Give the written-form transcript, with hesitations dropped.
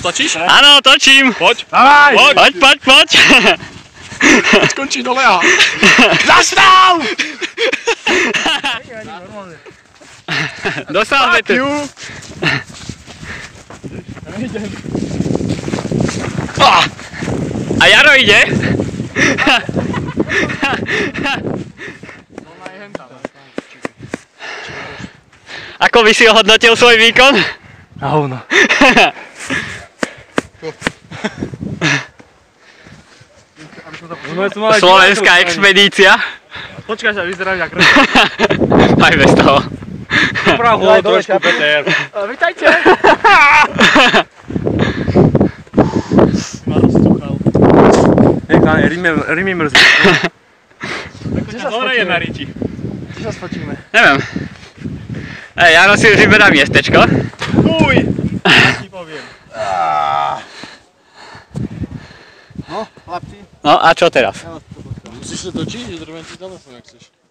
Točíš? Áno, točím. Poď. Dávaj! Poď. Teď skončí dole a... Zastav! Dosáhme tu. A Jaro ide. Ako by si ohodnotil svoj výkon? Na hovno. Slovenská expedícia. Počkaj sa, vyzerám jak rýchlo. Aj bez toho. Prahu, trošku Peter. Vítajte. Nechá, rymy mrzí. Hore je na riti. Kde sa spočíme? Neviem. Jaro si už vyberá miestečko. Uj. Ja ti poviem. No, chlapci. No a čo teraz? Musíš sa točiť, že drvem ti telefón, ak chceš.